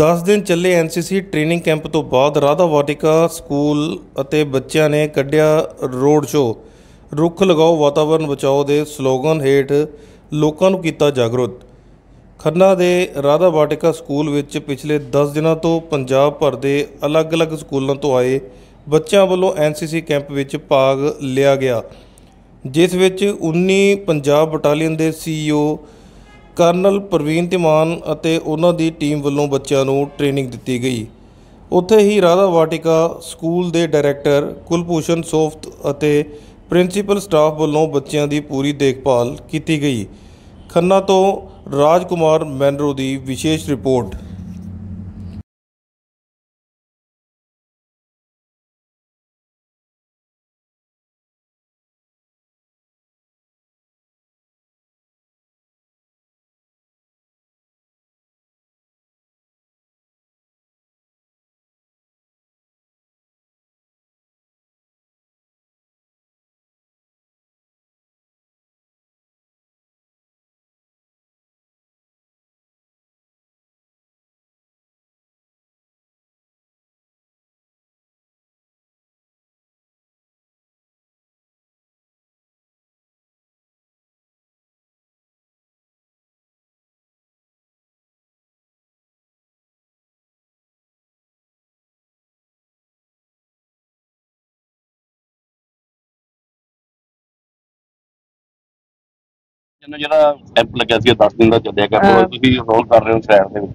10 ਦਿਨ ਚੱਲੇ NCC training camp ਤੋਂ ਬਾਅਦ ਰਾਧਾ ਵਾਟਿਕਾ ਸਕੂਲ ਅਤੇ ਬੱਚਿਆਂ ਨੇ ਕੱਢਿਆ ਰੋਡ ਸ਼ੋਅ। ਰੁੱਖ ਲਗਾਓ ਵਾਤਾਵਰਨ ਬਚਾਓ ਦੇ ਸਲੋਗਨ ਹੇਠ ਲੋਕਾਂ ਨੂੰ ਕੀਤਾ ਜਾਗਰੂਕ। ਖੰਨਾ ਦੇ ਰਾਧਾ ਵਾਟਿਕਾ ਸਕੂਲ ਵਿੱਚ ਪਿਛਲੇ 10 ਦਿਨਾਂ ਤੋਂ ਪੰਜਾਬ ਭਰ ਦੇ ਅਲੱਗ-ਅਲੱਗ ਸਕੂਲਾਂ ਤੋਂ ਆਏ ਬੱਚਿਆਂ ਵੱਲੋਂ ਐਨਸੀਸੀ ਕੈਂਪ ਵਿੱਚ ਭਾਗ ਲਿਆ ਗਿਆ, ਜਿਸ ਵਿੱਚ 19 ਪੰਜਾਬ ਬਟਾਲੀਅਨ ਦੇ ਸੀਈਓ ਕਰਨਲ ਪ੍ਰਵੀਨ ਧੀਮਾਨ ਅਤੇ ਉਹਨਾਂ ਦੀ ਟੀਮ ਵੱਲੋਂ ਬੱਚਿਆਂ ਨੂੰ ਟ੍ਰੇਨਿੰਗ ਦਿੱਤੀ ਗਈ। ਉੱਥੇ ਹੀ ਰਾਧਾ ਵਾਟਿਕਾ ਸਕੂਲ ਦੇ ਡਾਇਰੈਕਟਰ ਕੁਲਭੂਸ਼ਣ ਸੋਫਤ ਅਤੇ ਪ੍ਰਿੰਸੀਪਲ ਸਟਾਫ ਵੱਲੋਂ ਬੱਚਿਆਂ ਦੀ ਪੂਰੀ ਦੇਖਭਾਲ ਕੀਤੀ ਗਈ। ਖੰਨਾ ਤੋਂ ਰਾਜਕੁਮਾਰ ਮੈਨਰੋ ਦੀ ਵਿਸ਼ੇਸ਼ ਰਿਪੋਰਟ। ਜਿਹੜਾ ਕੈਂਪ ਲੱਗਿਆ ਸੀ 10 ਦਿਨ ਦਾ ਚੱਲਿਆ ਕੈਂਪ, ਤੁਸੀਂ ਰੋਲ ਕਰ ਰਹੇ ਹੋ ਸ਼ਹਿਰ ਦੇ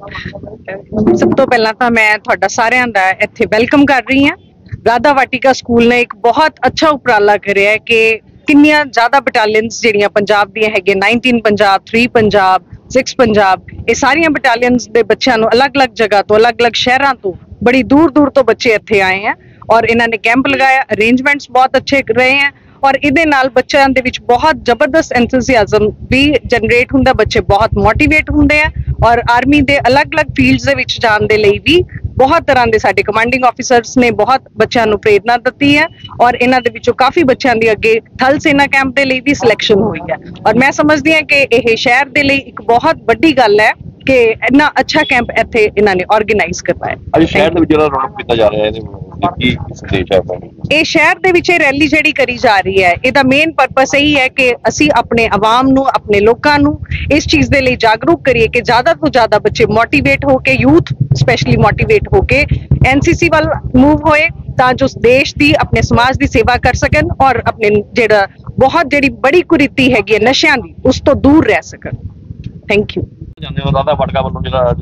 ਵਿੱਚ। ਸਭ ਤੋਂ ਪਹਿਲਾਂ ਤਾਂ ਮੈਂ ਤੁਹਾਡਾ ਸਾਰਿਆਂ ਦਾ ਇੱਥੇ ਵੈਲਕਮ ਕਰ ਰਹੀ ਹਾਂ। ਰਾਧਾ ਵਾਟਿਕਾ ਸਕੂਲ ਨੇ ਇੱਕ ਬਹੁਤ ਅੱਛਾ ਉਪਰਾਲਾ ਕਰਿਆ ਕਿ ਕਿੰਨੀਆਂ ਜ਼ਿਆਦਾ ਬਟਾਲੀਅਨਸ ਜਿਹੜੀਆਂ ਪੰਜਾਬ ਦੀਆਂ ਹੈਗੇ, 19 ਪੰਜਾਬ, 3 ਪੰਜਾਬ, 6 ਪੰਜਾਬ, ਇਹ ਸਾਰੀਆਂ ਬਟਾਲੀਅਨਸ ਦੇ ਬੱਚਿਆਂ ਨੂੰ ਅਲੱਗ-ਅਲੱਗ ਜਗ੍ਹਾ ਤੋਂ, ਅਲੱਗ-ਅਲੱਗ ਸ਼ਹਿਰਾਂ ਤੋਂ, ਬੜੀ ਦੂਰ-ਦੂਰ ਤੋਂ ਬੱਚੇ ਇੱਥੇ ਆਏ हैं और ਇਹਨਾਂ ਨੇ ਕੈਂਪ ਲਗਾਇਆ। ਅਰੇਂਜਮੈਂਟਸ ਬਹੁਤ ਅੱਛੇ ਰਹੇ हैं और ਇਹਦੇ ਨਾਲ ਬੱਚਿਆਂ ਦੇ ਵਿੱਚ ਬਹੁਤ ਜ਼ਬਰਦਸਤ ਐਂਥੂਸੀਆਜ਼ਮ ਵੀ ਜਨਰੇਟ ਹੁੰਦਾ, ਬੱਚੇ ਬਹੁਤ ਮੋਟੀਵੇਟ ਹੁੰਦੇ ਆ ਔਰ ਆਰਮੀ ਦੇ ਅਲੱਗ-ਅਲੱਗ ਫੀਲਡਸ ਦੇ ਵਿੱਚ ਜਾਣ ਦੇ ਲਈ ਵੀ ਬਹੁਤ ਤਰ੍ਹਾਂ ਦੇ ਸਾਡੇ ਕਮਾਂਡਿੰਗ ਆਫੀਸਰਸ ਨੇ ਬਹੁਤ ਬੱਚਿਆਂ ਨੂੰ ਪ੍ਰੇਰਨਾ ਦਿੱਤੀ ਹੈ ਔਰ ਇਹਨਾਂ ਦੇ ਵਿੱਚੋਂ ਕਾਫੀ ਬੱਚਿਆਂ ਦੀ ਅੱਗੇ ਥਲ ਸੈਨਾ ਕੈਂਪ ਦੇ ਲਈ ਵੀ ਸਿਲੈਕਸ਼ਨ ਹੋਈ ਹੈ ਔਰ ਮੈਂ ਸਮਝਦੀ ਹਾਂ ਕਿ ਇਹ ਸ਼ਹਿਰ ਦੇ ਲਈ ਇੱਕ ਬਹੁਤ ਵੱਡੀ ਗੱਲ ਹੈ ਕਿ ਇੰਨਾ ਅੱਛਾ ਕੈਂਪ ਇੱਥੇ ਇਹਨਾਂ ਨੇ ਆਰਗੇਨਾਈਜ਼ ਕਰਵਾਇਆ। ਅੱਜ ਸ਼ਹਿਰ ਦੇ ਵਿੱਚ ਜਿਹੜਾ ਰੌਣਕ ਕੀਤਾ ਜਾ ਰਿਹਾ ਹੈ, ਇਹਦੇ ਕੀ ਸੰਦੇਸ਼ ਹੈ? ਇਹ ਸ਼ਹਿਰ ਦੇ ਵਿੱਚ ਇਹ ਰੈਲੀ ਜਿਹੜੀ ਕਰੀ ਜਾ ਰਹੀ ਹੈ, ਇਹਦਾ ਮੇਨ ਪਰਪਸ ਇਹੀ ਹੈ ਕਿ ਅਸੀਂ ਆਪਣੇ ਆਵਾਮ ਨੂੰ, ਆਪਣੇ ਲੋਕਾਂ ਨੂੰ ਇਸ ਚੀਜ਼ ਦੇ ਲਈ ਜਾਗਰੂਕ ਕਰੀਏ ਕਿ ਜ਼ਿਆਦਾ ਤੋਂ ਜ਼ਿਆਦਾ ਬੱਚੇ ਮੋਟੀਵੇਟ ਹੋ ਕੇ, ਯੂਥ ਸਪੈਸ਼ਲੀ ਮੋਟੀਵੇਟ ਹੋ ਕੇ ਐਨਸੀਸੀ ਵੱਲ ਮੂਵ ਹੋਏ ਤਾਂ ਜੋ ਦੇਸ਼ ਦੀ, ਆਪਣੇ ਸਮਾਜ ਦੀ ਸੇਵਾ ਕਰ ਸਕਣ ਔਰ ਆਪਣੇ ਜਿਹੜੀ ਬੜੀ ਕੁਰੀਤੀ ਹੈਗੀ ਹੈ ਨਸ਼ਿਆਂ ਦੀ, ਉਸ ਤੋਂ ਦੂਰ ਰਹਿ ਸਕਣ। Thank you. ਰਾਧਾ ਵਾਟਿਕਾ ਵੱਲੋਂ ਜਿਹੜਾ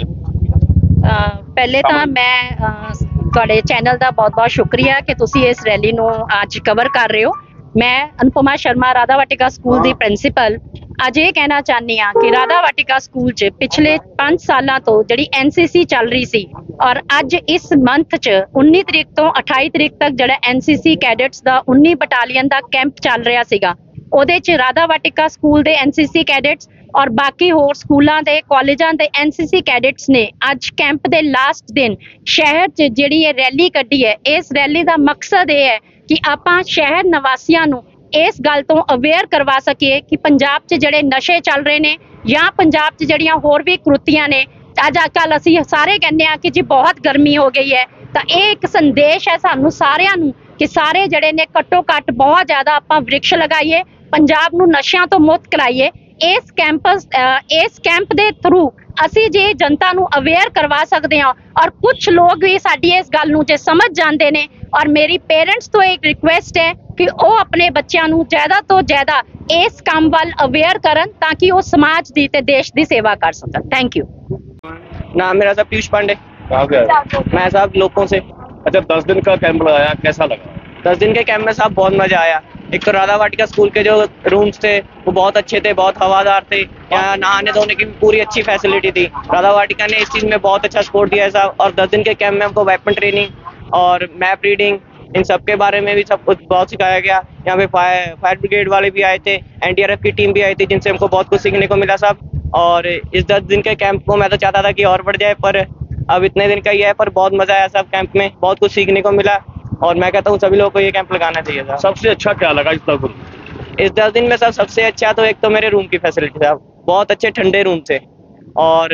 ਪਹਿਲੇ ਤਾਂ ਮੈਂ ਤੁਹਾਡੇ ਚੈਨਲ ਦਾ ਬਹੁਤ-ਬਹੁਤ ਸ਼ੁਕਰੀਆ ਕਿ ਤੁਸੀਂ ਇਸ ਰੈਲੀ ਨੂੰ ਅੱਜ ਕਵਰ ਕਰ ਰਹੇ ਹੋ। ਮੈਂ ਅਨੁਪਮਾ ਸ਼ਰਮਾ, ਰਾਧਾ ਵਾਟਿਕਾ ਸਕੂਲ ਦੀ ਪ੍ਰਿੰਸੀਪਲ, ਅੱਜ ਇਹ ਕਹਿਣਾ ਚਾਹੁੰਦੀ ਹਾਂ ਕਿ ਰਾਧਾ ਵਾਟਿਕਾ ਸਕੂਲ 'ਚ ਪਿਛਲੇ 5 ਸਾਲਾਂ ਤੋਂ ਜਿਹੜੀ ਐਨਸੀਸੀ ਚੱਲ ਰਹੀ ਸੀ ਔਰ ਅੱਜ ਇਸ ਮੰਥ 'ਚ 19 ਤਰੀਕ ਤੋਂ 28 ਤਰੀਕ ਤੱਕ ਜਿਹੜਾ ਐਨਸੀਸੀ ਕੈਡੇਟਸ ਦਾ 19 ਬਟਾਲੀਅਨ ਦਾ ਕੈਂਪ ਚੱਲ ਰਿਹਾ ਸੀਗਾ, ਉਹਦੇ 'ਚ ਰਾਧਾ ਵਾਟਿਕਾ ਸਕੂਲ ਦੇ ਐਨਸੀਸੀ ਕੈਡੇਟਸ ਔਰ ਬਾਕੀ ਹੋਰ ਸਕੂਲਾਂ ਦੇ, ਕਾਲਜਾਂ ਦੇ ਐਨਸੀਸੀ ਕੈਡੇਟਸ ਨੇ ਅੱਜ ਕੈਂਪ ਦੇ ਲਾਸਟ ਦਿਨ ਸ਼ਹਿਰ 'ਚ ਜਿਹੜੀ ਇਹ ਰੈਲੀ ਕੱਢੀ ਹੈ। ਇਸ ਰੈਲੀ ਦਾ ਮਕਸਦ ਇਹ ਹੈ ਕਿ ਆਪਾਂ ਸ਼ਹਿਰ ਨਿਵਾਸੀਆਂ ਨੂੰ ਇਸ ਗੱਲ ਤੋਂ ਅਵੇਅਰ ਕਰਵਾ ਸਕੀਏ ਕਿ ਪੰਜਾਬ 'ਚ ਜਿਹੜੇ ਨਸ਼ੇ ਚੱਲ ਰਹੇ ਨੇ ਜਾਂ ਪੰਜਾਬ 'ਚ ਜਿਹੜੀਆਂ ਹੋਰ ਵੀ ਕੁਰੀਤੀਆਂ ਨੇ। ਅੱਜ ਕੱਲ੍ਹ ਅਸੀਂ ਸਾਰੇ ਕਹਿੰਦੇ ਹਾਂ ਕਿ ਜੀ ਬਹੁਤ ਗਰਮੀ ਹੋ ਗਈ ਹੈ, ਤਾਂ ਇਹ ਇੱਕ ਸੰਦੇਸ਼ ਹੈ ਸਾਨੂੰ ਸਾਰਿਆਂ ਨੂੰ ਕਿ ਸਾਰੇ ਜਿਹੜੇ ਨੇ ਘੱਟੋ ਘੱਟ ਬਹੁਤ ਜ਼ਿਆਦਾ ਆਪਾਂ ਵ੍ਰਿਕਸ਼ ਲਗਾਈਏ, ਪੰਜਾਬ ਨੂੰ ਨਸ਼ਿਆਂ ਤੋਂ ਮੁਕਤ ਕਰਾਈਏ। ਇਸ ਕੈਂਪ ਦੇ ਥਰੂ ਅਸੀਂ ਜੇ ਜਨਤਾ ਨੂੰ ਅਵੇਅਰ ਕਰਵਾ ਸਕਦੇ ਹਾਂ ਔਰ ਕੁਝ ਲੋਕ ਵੀ ਸਾਡੀ ਇਸ ਗੱਲ ਨੂੰ ਜੇ ਸਮਝ ਜਾਂਦੇ ਨੇ ਔਰ ਮੇਰੀ ਪੇਰੈਂਟਸ ਤੋਂ ਇੱਕ ਰਿਕੁਐਸਟ ਹੈ ਕਿ ਉਹ ਆਪਣੇ ਬੱਚਿਆਂ ਨੂੰ ਜ਼ਿਆਦਾ ਤੋਂ ਜ਼ਿਆਦਾ ਇਸ ਕੰਮ ਵੱਲ ਅਵੇਅਰ ਕਰਨ ਤਾਂ ਕਿ ਉਹ ਸਮਾਜ ਦੀ ਤੇ ਦੇਸ਼ ਦੀ ਸੇਵਾ ਕਰ ਸਕਣ। Thank you. नाम मेरा साहब पीयूष पांडे। मैं साहब लोगों से। अच्छा, 10 दिन का कैंप लगाया, कैसा लगा? 10 दिन के कैंप में साहब बहुत मजा आया। एक तो राधा वाटिका स्कूल के जो रूम्स थे वो बहुत अच्छे थे, बहुत हवादार थे। यहाँ नहाने धोने की भी पूरी अच्छी फैसिलिटी थी। राधा वाटिका ने इस चीज़ में बहुत अच्छा सपोर्ट दिया है साहब। और 10 दिन के कैंप में हमको वेपन ट्रेनिंग और मैप रीडिंग इन सब के बारे में भी सब कुछ बहुत सिखाया गया। यहाँ पे फायर ब्रिगेड वाले भी आए थे, NDRF की टीम भी आई थी, जिनसे हमको बहुत कुछ सीखने को मिला साहब। और इस 10 दिन के कैंप को मैं तो चाहता था कि और बढ़ जाए, पर अब इतने दिन का ही है, पर बहुत मज़ा आया साहब। कैंप में बहुत कुछ सीखने को मिला और मैं कहता हूँ सभी लोगों को ये कैंप लगाना चाहिए था। सबसे अच्छा क्या लगा इस 10 दिन? इस 10 दिन में साहब सबसे अच्छा तो एक तो मेरे रूम की फैसिलिटी साहब, बहुत अच्छे ठंडे रूम थे और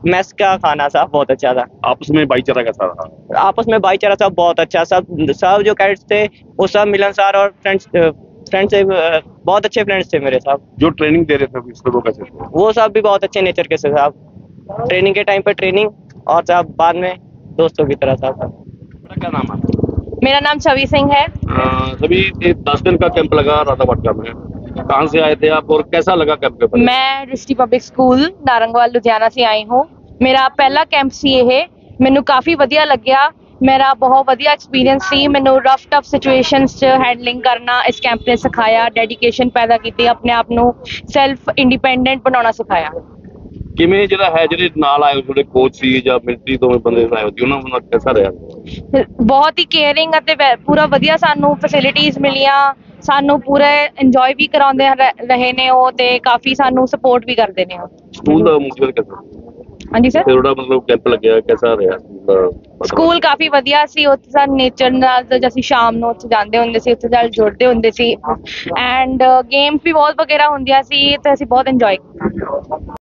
मेस का खाना साहब बहुत अच्छा था। आपस में भाईचारा कैसा रहा? आपस में भाईचारा सब बहुत अच्छा, सब जो कैडेट्स थे वो सब मिलनसार और फ्रेंड्स से बहुत अच्छे फ्रेंड्स थे मेरे साहब। जो ट्रेनिंग दे रहे थे अभी उसमें वो कैसे थे? वो सब भी बहुत अच्छे नेचर के थे साहब। ट्रेनिंग के टाइम पे ट्रेनिंग और साहब बाद में दोस्तों की तरह साहब। आपका क्या नाम है? मेरा नाम छवि सिंह है। सभी 10 दिन का कैंप लगा राधावाटिका में, कहाँ से आए थे आप और कैसा लगा कैंप पे? मैं district public school Narangwal Ludhiana से आई हूँ। मेरा पहला कैंप ਸੀ ਇਹ, ਮੈਨੂੰ ਕਾਫੀ ਵਧੀਆ ਲੱਗਿਆ। ਮੇਰਾ ਬਹੁਤ ਵਧੀਆ ਐਕਸਪੀਰੀਅੰਸ ਸੀ। ਮੈਨੂੰ ਰਫ ਟਫ ਸਿਚੁਏਸ਼ਨਸ 'ਚ ਹੈਂਡਲਿੰਗ ਕਰਨਾ ਇਸ ਕੈਂਪ ਨੇ ਸਿਖਾਇਆ, ਡੈਡੀਕੇਸ਼ਨ ਪੈਦਾ ਕੀਤੀ, ਆਪਣੇ ਆਪ ਨੂੰ ਸੈਲਫ ਇੰਡੀਪੈਂਡੈਂਟ ਬਣਾਉਣਾ ਸਿਖਾਇਆ। ਕਿਵੇਂ ਜਿਹੜਾ ਹੈ ਜਿਹੜੇ ਨਾਲ ਆਏ ਜਿਹੜੇ ਕੋਚ ਸੀ ਜਾਂ ਮਿਲਟਰੀ ਤੋਂ ਬੰਦੇ ਆਏ ਸੀ ਉਹਨਾਂ ਨਾਲ कैसा ਰਿਹਾ? ਬਹੁਤ ਹੀ ਕੇਅਰਿੰਗ ਅਤੇ ਪੂਰਾ ਵਧੀਆ ਸਾਨੂੰ ਫੈਸਿਲਿਟੀਜ਼ ਮਿਲੀਆਂ। ਸਾਨੂੰ ਪੂਰਾ ਇੰਜੋਏ ਵੀ ਕਰਾਉਂਦੇ ਰਹੇ ਨੇ ਉਹ, ਤੇ ਕਾਫੀ ਸਾਨੂੰ ਸਪੋਰਟ ਵੀ ਕਰਦੇ ਨੇ ਉਹ। ਸਕੂਲ ਦਾ ਮੁਖੀਆ कैसा? ਹਾਂਜੀ ਸਰ, ਥੋੜਾ ਮਤਲਬ ਕੈਂਪ ਲੱਗਿਆ कैसा ਰਿਹਾ? ਸਕੂਲ ਕਾਫੀ ਵਧੀਆ ਸੀ। ਉੱਥੇ ਸਾਨੂੰ ਨੇਚਰ ਨਾਲ ਜਦ ਅਸੀਂ ਸ਼ਾਮ ਨੂੰ ਉੱਥੇ ਜਾਂਦੇ ਹੁੰਦੇ ਸੀ, ਉੱਥੇ ਨਾਲ ਜੁੜਦੇ ਹੁੰਦੇ ਸੀ, ਐਂਡ ਗੇਮਸ ਵੀ ਬਹੁਤ ਵਗੈਰਾ ਹੁੰਦੀਆਂ ਸੀ ਤੇ ਅਸੀਂ ਬਹੁਤ ਇੰਜੋਏ ਕੀਤਾ।